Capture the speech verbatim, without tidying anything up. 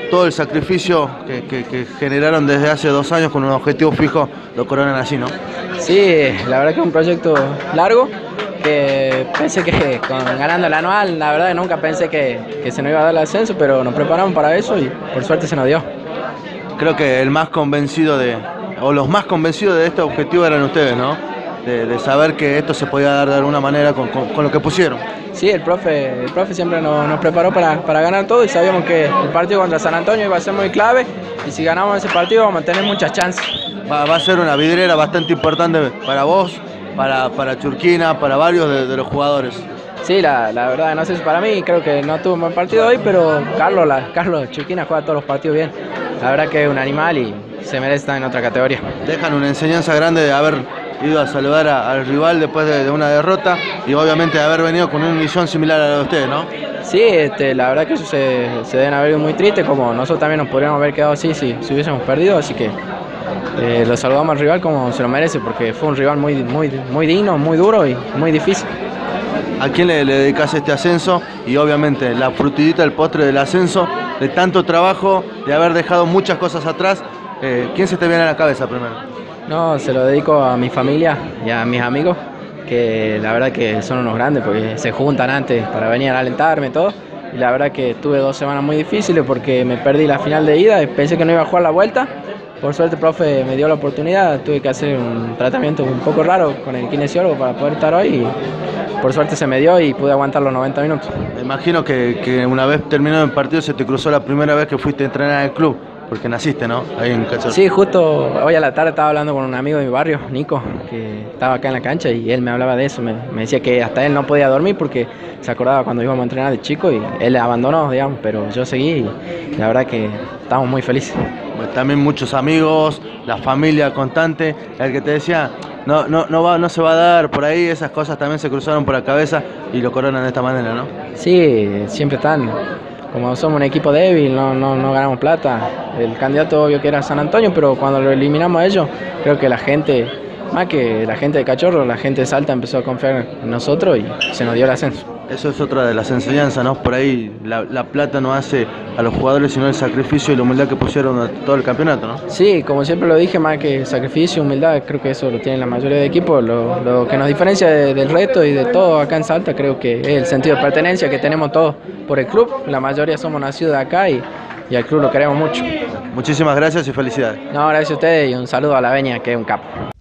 todo el sacrificio que, que, que generaron desde hace dos años con un objetivo fijo, lo coronan así, ¿no? Sí, la verdad que es un proyecto largo, que pensé que con, ganando el anual, la verdad que nunca pensé que, que se nos iba a dar el ascenso, pero nos preparamos para eso y por suerte se nos dio. Creo que el más convencido de, o los más convencidos de este objetivo eran ustedes, ¿no? De, de saber que esto se podía dar de alguna manera con, con, con lo que pusieron. Sí, el profe, el profe siempre nos, nos preparó para, para ganar todo y sabíamos que el partido contra San Antonio iba a ser muy clave y si ganamos ese partido vamos a tener muchas chances. Va, va a ser una vidriera bastante importante para vos, para, para Churquina, para varios de, de los jugadores. Sí, la, la verdad, no sé si para mí, creo que no tuvo un buen partido hoy, pero Carlos, la, Carlos Churquina juega todos los partidos bien. La verdad que es un animal y se merece estar en otra categoría. Dejan una enseñanza grande de haber ido a saludar a, al rival después de, de una derrota y obviamente de haber venido con una misión similar a la de ustedes, ¿no? Sí, este, la verdad que eso se, se deben haber ido muy triste, como nosotros también nos podríamos haber quedado así si, si hubiésemos perdido, así que eh, lo saludamos al rival como se lo merece, porque fue un rival muy, muy, muy digno, muy duro y muy difícil. ¿A quién le, le dedicas este ascenso? Y obviamente la frutillita, el postre del ascenso, de tanto trabajo, de haber dejado muchas cosas atrás, eh, ¿quién se te viene a la cabeza primero? No, se lo dedico a mi familia y a mis amigos, que la verdad que son unos grandes, porque se juntan antes para venir a alentarme y todo. Y la verdad que tuve dos semanas muy difíciles porque me perdí la final de ida y pensé que no iba a jugar la vuelta. Por suerte el profe me dio la oportunidad, tuve que hacer un tratamiento un poco raro con el kinesiólogo para poder estar hoy y por suerte se me dio y pude aguantar los noventa minutos. Me imagino que, que una vez terminado el partido se te cruzó la primera vez que fuiste a entrenar al club. Porque naciste, ¿no? Ahí en Cachorro. Sí, justo hoy a la tarde estaba hablando con un amigo de mi barrio, Nico, que estaba acá en la cancha y él me hablaba de eso. Me, me decía que hasta él no podía dormir porque se acordaba cuando íbamos a entrenar de chico y él abandonó, digamos, pero yo seguí y la verdad que estamos muy felices. También muchos amigos, la familia constante, el que te decía, no, no, no, va, no se va a dar por ahí, esas cosas también se cruzaron por la cabeza y lo coronan de esta manera, ¿no? Sí, siempre están. Como somos un equipo débil, no, no, no ganamos plata. El candidato obvio que era San Antonio, pero cuando lo eliminamos a ellos, creo que la gente, más que la gente de Cachorro, la gente de Salta empezó a confiar en nosotros y se nos dio el ascenso. Eso es otra de las enseñanzas, ¿no? Por ahí la, la plata no hace a los jugadores, sino el sacrificio y la humildad que pusieron a todo el campeonato, ¿no? Sí, como siempre lo dije, más que sacrificio, humildad, creo que eso lo tienen la mayoría de equipos. Lo, lo que nos diferencia de, del resto y de todo acá en Salta, creo que es el sentido de pertenencia que tenemos todos por el club. La mayoría somos nacidos de acá y, y al club lo queremos mucho. Muchísimas gracias y felicidades. No, gracias a ustedes y un saludo a la Veña, que es un capo.